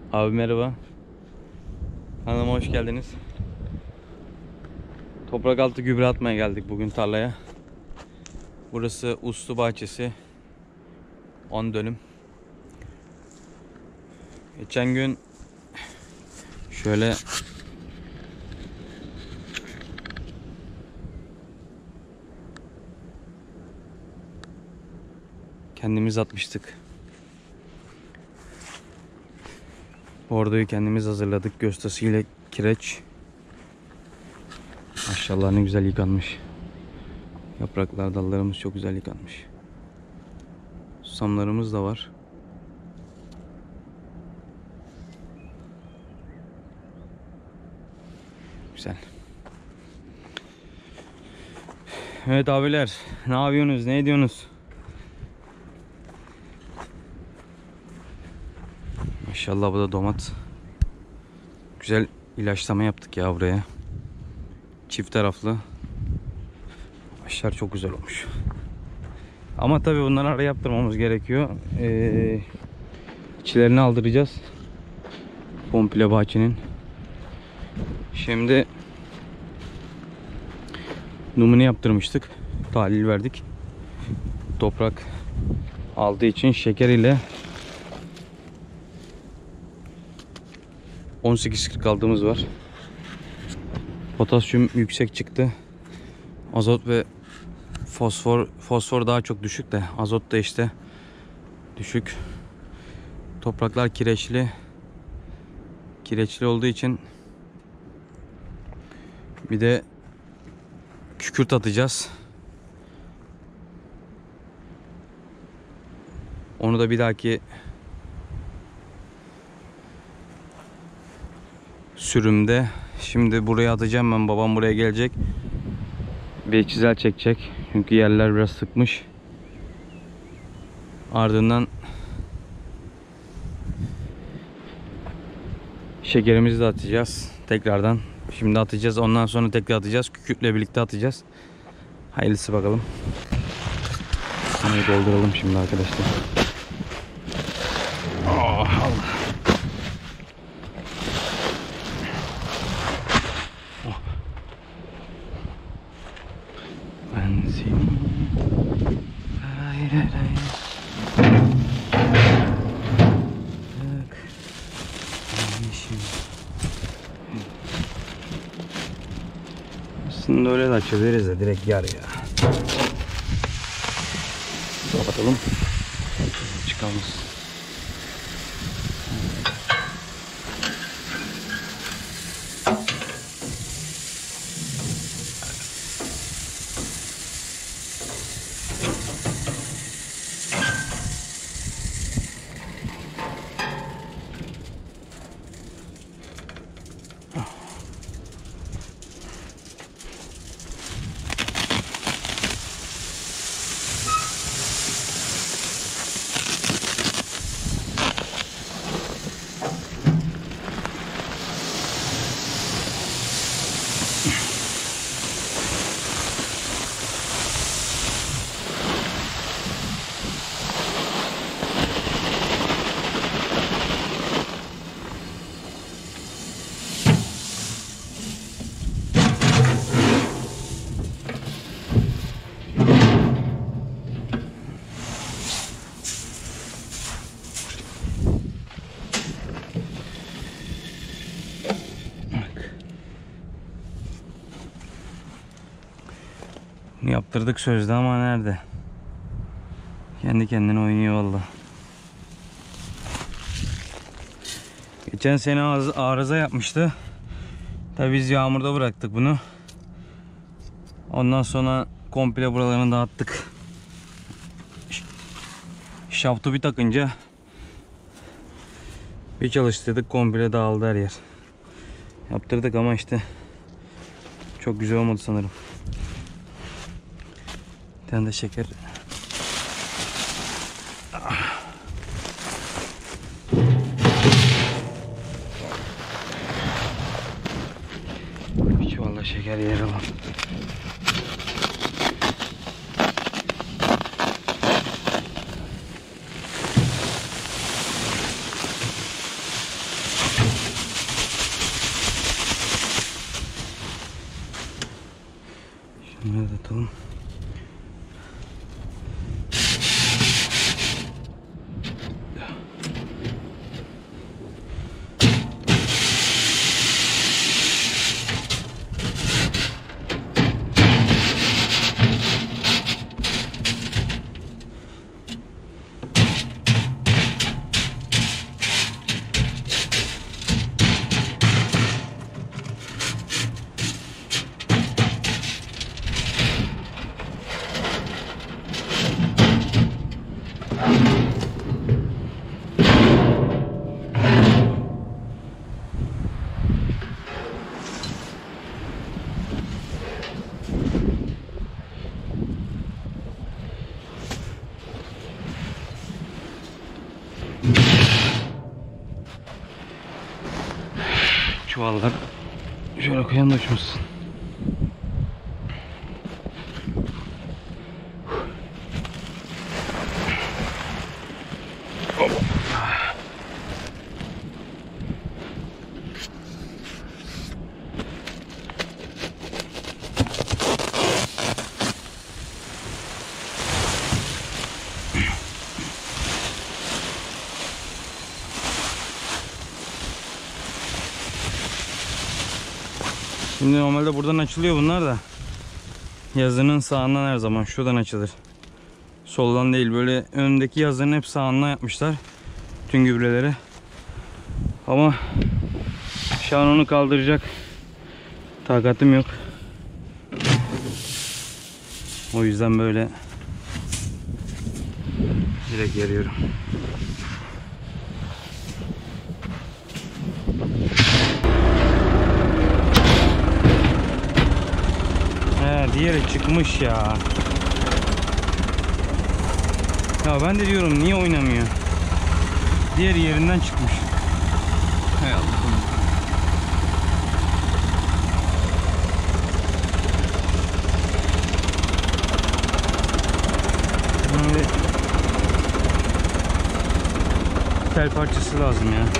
Abi merhaba. Kanalıma hoş geldiniz. Toprak altı gübre atmaya geldik bugün tarlaya. Burası Uslu Bahçesi. 10 dönüm. Geçen gün şöyle kendimiz atmıştık. Bordoyu kendimiz hazırladık. Göstası ile kireç. Maşallah ne güzel yıkanmış. Yapraklar, dallarımız çok güzel yıkanmış. Susamlarımız da var. Güzel. Evet abiler, ne yapıyorsunuz? Ne ediyorsunuz? Maşallah bu da domat. Güzel ilaçlama yaptık ya buraya. Çift taraflı. Ağaçlar çok güzel olmuş. Ama tabii bunları ara yaptırmamız gerekiyor. İçlerini aldıracağız. Komple bahçenin. Şimdi numune yaptırmıştık. Tahlil verdik. Toprak aldığı için şeker ile 18.40 aldığımız var. Potasyum yüksek çıktı. Azot ve fosfor daha çok düşük de azot da işte düşük. Topraklar kireçli olduğu için bir de kükürt atacağız. Onu da bir dahaki sürümde. Şimdi buraya atacağım ben. Babam buraya gelecek. Bir çizel çekecek. Çünkü yerler biraz sıkmış. Ardından şekerimizi de atacağız. Tekrardan. Şimdi atacağız. Ondan sonra tekrar atacağız. Kükürtle birlikte atacağız. Hayırlısı bakalım. Bunu dolduralım şimdi arkadaşlar. Oh, Allah. Oh. Ben seni aslında öyle de açabiliriz de direkt yar ya. Kapatalım. Çıkalım. Yaptırdık sözde ama nerede? Kendi kendine oynuyor valla. Geçen sene arıza yapmıştı. Tabi biz yağmurda bıraktık bunu. Ondan sonra komple buralarını dağıttık. Şaftı bir takınca bir çalıştırdık, komple dağıldı her yer. Yaptırdık ama işte çok güzel olmadı sanırım. Bir tane de şeker. Bir çuvalda şeker yer alalım. kapatalım. Çuvallar şöyle koyalım da uçmasın. Şimdi normalde buradan açılıyor bunlar da. Yazının sağından her zaman şuradan açılır. Soldan değil, böyle öndeki yazının hep sağından yapmışlar. Tüm gübreleri. Ama şu an onu kaldıracak takatım yok. O yüzden böyle direkt yarıyorum. Diğeri çıkmış ya. Ya ben de diyorum niye oynamıyor? Diğeri yerinden çıkmış. Hay Allah'ım. Şimdi tel parçası lazım ya.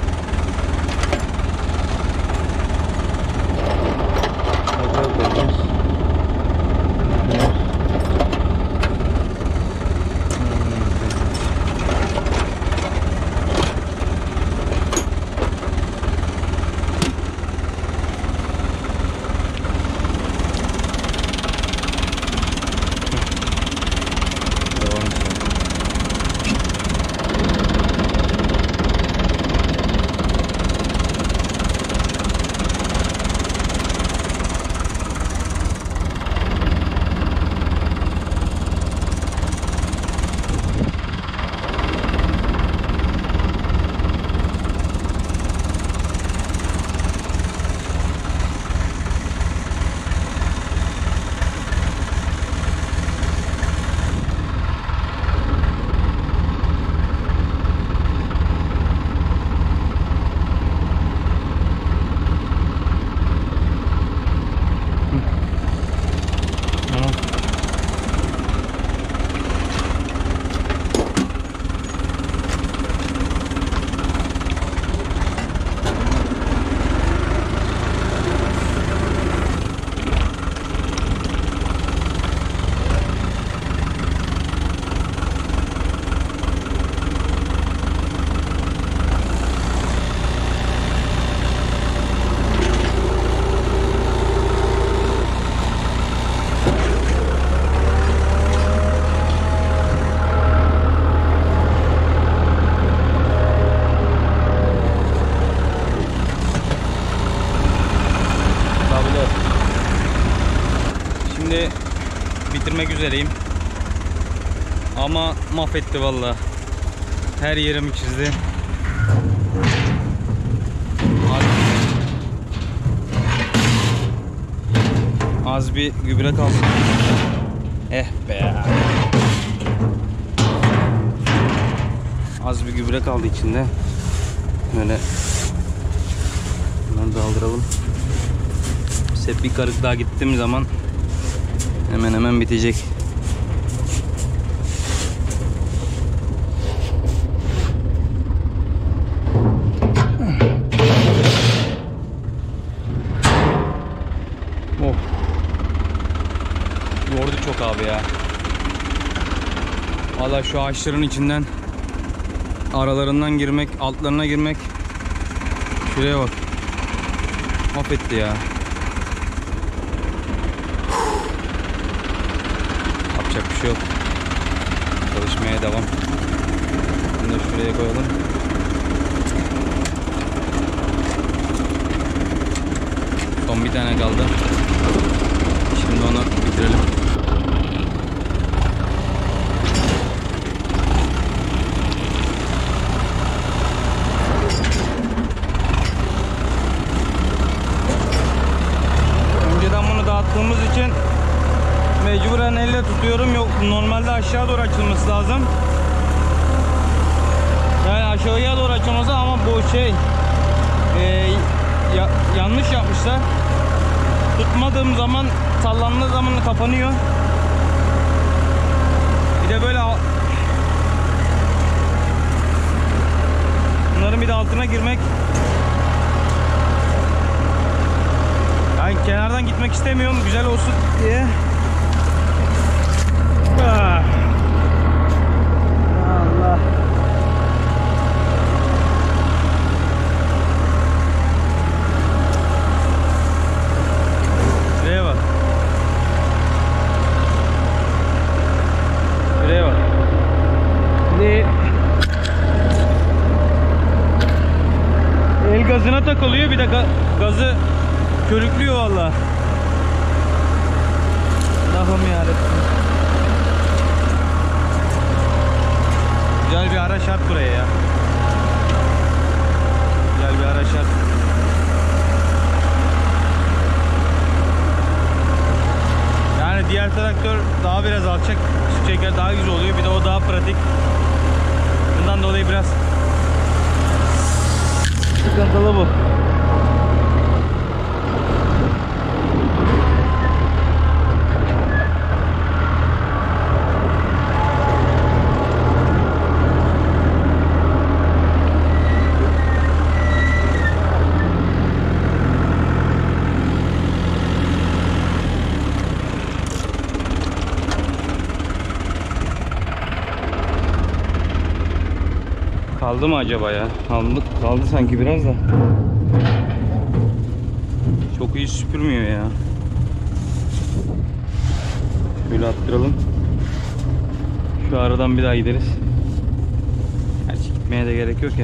Şimdi bitirmek üzereyim. Ama mahvetti valla. Her yerimi çizdi. Az bir gübre kaldı. Eh be. Az bir gübre kaldı içinde. Böyle bunları da aldıralım. Bir karık daha gittiğim zaman hemen bitecek. Valla şu ağaçların içinden aralarından girmek, altlarına girmek, şuraya bak, mahvetti ya. Yapacak bir şey yok. Çalışmaya devam. Bunu da şuraya koyalım. Son bir tane kaldı. Şimdi onu bitirelim. Önceden bunu dağıttığımız için mecburen elle tutuyorum. Yok, normalde aşağı doğru açılması lazım. Yani aşağıya doğru açılması, ama bu şey yanlış yapmışlar. Tutmadığım zaman, sallandığı zaman kapanıyor. Bir de böyle bunların bir de altına girmek. Yani kenardan gitmek istemiyorum, güzel olsun diye. Allah. Şuraya bak. Şuraya bak. Şimdi el gazına takılıyor, bir de gazı körüklüyor vallahi. Allah'ım yarabbim. Güzel bir ara şart buraya ya. Güzel bir ara şart. Yani diğer traktör daha biraz alçak, su çeker, daha güzel oluyor. Bir de o daha pratik. Bundan dolayı biraz sıkıntılı bu. Kaldı mı acaba ya? Kaldı sanki biraz da. Çok iyi süpürmüyor ya. Şöyle attıralım. Şu aradan bir daha gideriz. Gerçi gitmeye de gerek yok ya.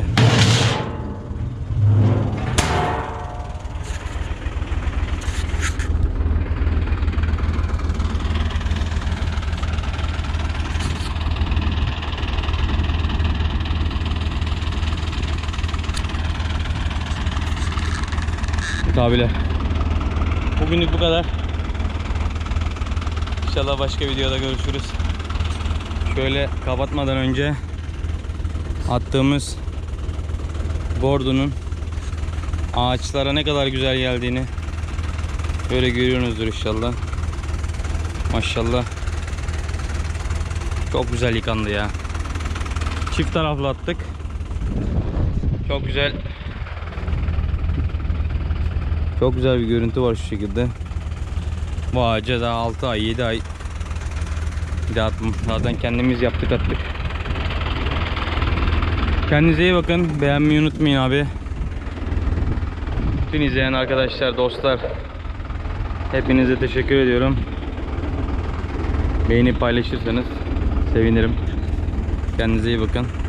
Abiler, bugünlük bu kadar. İnşallah başka videoda görüşürüz. Şöyle kapatmadan önce attığımız bordunun ağaçlara ne kadar güzel geldiğini böyle görüyorsunuzdur inşallah. Maşallah, çok güzel yıkandı ya. Çift taraflı attık. Çok güzel. Çok güzel bir görüntü var şu şekilde. Bu ağaca daha 6 ay 7 ay bir de attım. Zaten kendimiz yaptık, attık. Kendinize iyi bakın. Beğenmeyi unutmayın abi. Bütün izleyen arkadaşlar, dostlar, hepinize teşekkür ediyorum. Beğenip paylaşırsanız sevinirim. Kendinize iyi bakın.